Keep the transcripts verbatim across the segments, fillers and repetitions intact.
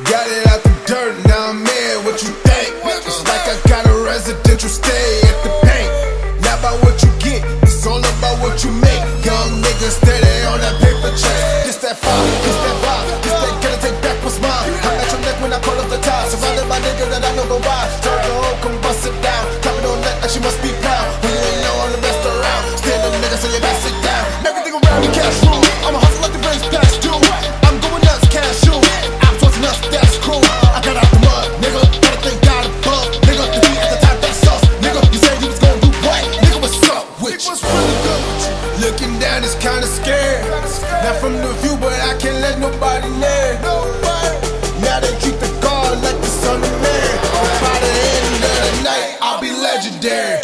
Got it out the dirt, now I'm in. What you think? It's like I got a residential stay at the paint. Not about what you get, it's all about what you make. Young niggas steady on that paper chase. This that fire, this that vibe, this that gotta take back what's mine. I'm at your neck when I pull up the tie. Surrounded by niggas that I know go by. Turn the hoe, come bust it down. Top it on that like she must be proud. When you ain't know all the best around. Stand up niggas so you gotta sit down. Everything around me cash rule. I'ma hustle like the brains past due. I'm going nuts, cash you. I'm tossing us, that's cool. I got out the mud, nigga. Gotta thank God above, nigga. The heat at the top, that's us, nigga. You said you was gonna do what? Nigga, what's up with you? What's really good with you? Looking down is kinda scared. Not from the view, but I can't let nobody near. Now they keep the guard like the son of man. By the end of the night, I'll be legendary.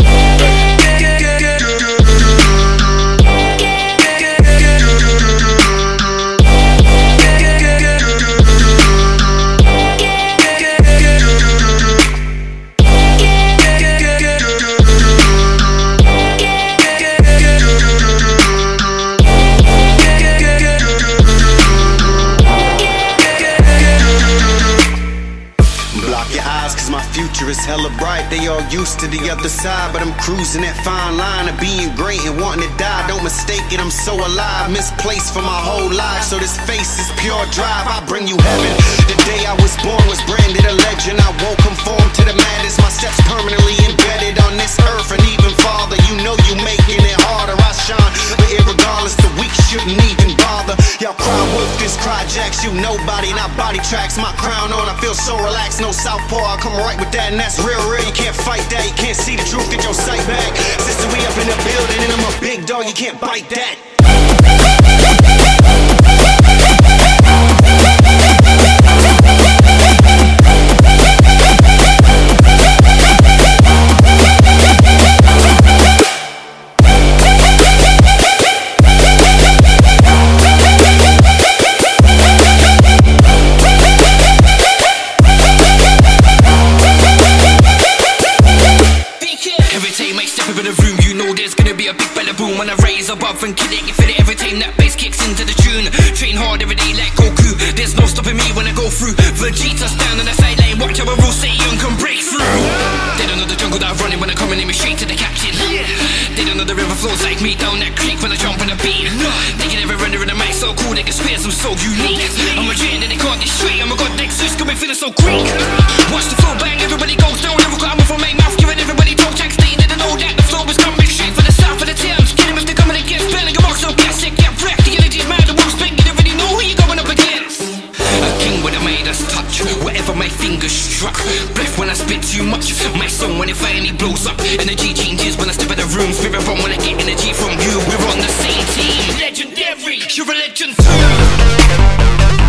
Is hella bright, they all used to the other side, but I'm cruising that fine line of being great and wanting to die. Don't mistake it, I'm so alive, misplaced for my whole life. So this face is pure drive, I bring you heaven. The day I was born was branded a legend. I won't conform to the madness, my steps permanently embedded on this earth. And even farther, you know you making it harder. I shine, but irregardless, the weak shouldn't even bother. Y'all cry wolf, this cry jacks, you nobody, not body tracks. My crown on, I feel so relaxed, no southpaw, I come right with that. And that's real, real, you can't fight that. You can't see the truth, get your sight back. Sister, we up in the building and I'm a big dog, you can't bite that. When I raise above and kill it, you feel it every time that bass kicks into the tune. Train hard every day like Goku, there's no stopping me when I go through. Vegeta stand on the sideline, watch how a real Saiyan can break through. They don't know the jungle that I'm running when I'm coming in me straight to the captain. They don't know the river flows like me down that creek when I jump on the beat. They can never render in the mic so cool, they can spare some so unique. I'm a giant and they can't get straight, I'm a god next to got me feeling so Greek. Watch the flow bang, everybody goes down, never got I'm from my mouth, giving everybody toe tax. They didn't know that the flow was coming straight for the south of the Thames. Get spelling a box so plastic, get wrecked. The energy's mad, the world's big, you don't really know who you're going up against. A king with a Midas touch, whatever my fingers struck. Breath when I spit too much, my song when it finally blows up. Energy changes when I step in the room, spirit from when I get energy from you. We're on the same team, legendary, you're a legend too.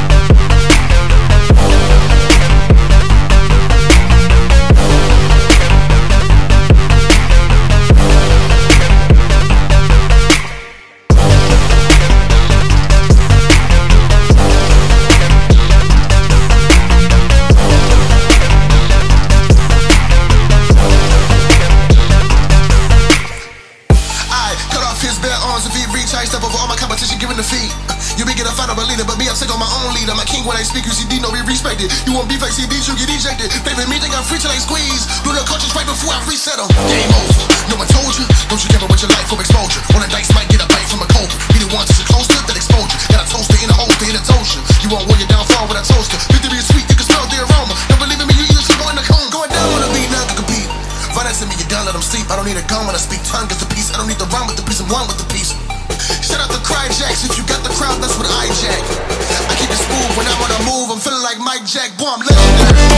When I speak, you see D, no be respected. You want beef like C Ds, you get ejected. Favorite me, think I'm free till I squeeze. Blew the cultures right before I reset them. Game over. No one told you. Don't you ever with your life from exposure. On a dice might get a bite from a cobra. Be the one to sit close to that exposure. Got a toaster in a holster in a toaster. You won't want your downfall with a toaster. Victory is sweet, you can smell the aroma. Don't believe in me, you either should go in the cone. Going down on the beat, now to compete. Run that to me, you down, let them sleep. I don't need a gun when I speak. Tongue gets the piece. I don't need the rhyme with the piece. I'm one with the piece. Shout out the cry jacks. If you got the crowd, that's what I jack. I keep it smooth when I'm on a move. I'm feeling like Mike Jack. Boy, I'm legendary.